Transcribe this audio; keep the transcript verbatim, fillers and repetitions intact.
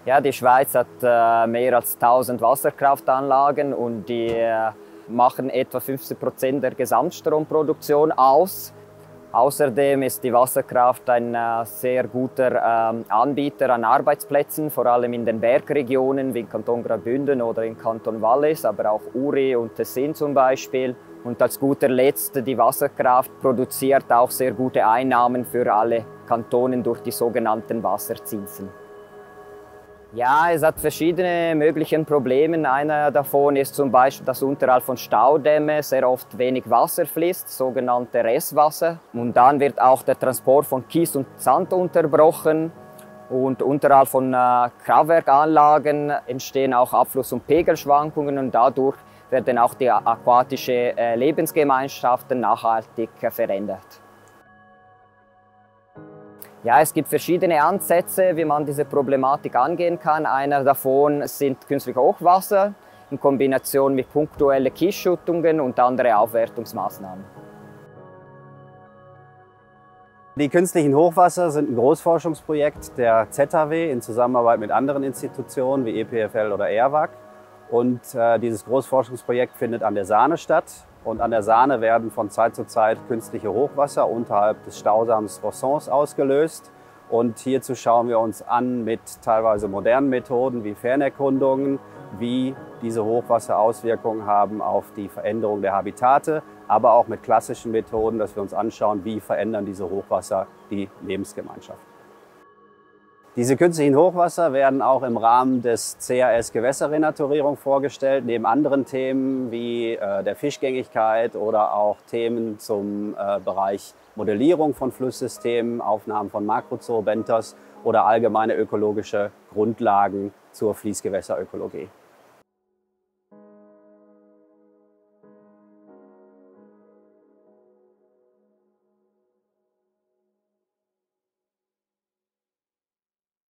Ja, die Schweiz hat äh, mehr als tausend Wasserkraftanlagen und die äh, machen etwa fünfzig Prozent der Gesamtstromproduktion aus. Außerdem ist die Wasserkraft ein äh, sehr guter äh, Anbieter an Arbeitsplätzen, vor allem in den Bergregionen wie im Kanton Graubünden oder im Kanton Wallis, aber auch Uri und Tessin zum Beispiel. Und als guter Letzt, die Wasserkraft produziert auch sehr gute Einnahmen für alle Kantonen durch die sogenannten Wasserzinsen. Ja, es hat verschiedene mögliche Probleme. Einer davon ist zum Beispiel, dass unterhalb von Staudämme sehr oft wenig Wasser fließt, sogenannte Restwasser. Und dann wird auch der Transport von Kies und Sand unterbrochen. Und unterhalb von äh, Kraftwerkanlagen entstehen auch Abfluss- und Pegelschwankungen und dadurch werden auch die aquatischen äh, Lebensgemeinschaften nachhaltig äh, verändert. Ja, es gibt verschiedene Ansätze, wie man diese Problematik angehen kann. Einer davon sind künstliche Hochwasser in Kombination mit punktuellen Kiesschuttungen und andere Aufwertungsmaßnahmen. Die künstlichen Hochwasser sind ein Großforschungsprojekt der Z H W in Zusammenarbeit mit anderen Institutionen wie E P F L oder E R W A C. Und äh, dieses Großforschungsprojekt findet an der Saane statt. Und an der Saane werden von Zeit zu Zeit künstliche Hochwasser unterhalb des Stausams Rossons ausgelöst. Und hierzu schauen wir uns an mit teilweise modernen Methoden wie Fernerkundungen, wie diese Hochwasser Auswirkungen haben auf die Veränderung der Habitate, aber auch mit klassischen Methoden, dass wir uns anschauen, wie verändern diese Hochwasser die Lebensgemeinschaft. Diese künstlichen Hochwasser werden auch im Rahmen des C A S Gewässerrenaturierung vorgestellt, neben anderen Themen wie äh, der Fischgängigkeit oder auch Themen zum äh, Bereich Modellierung von Flusssystemen, Aufnahmen von Makrozoobentos oder allgemeine ökologische Grundlagen zur Fließgewässerökologie.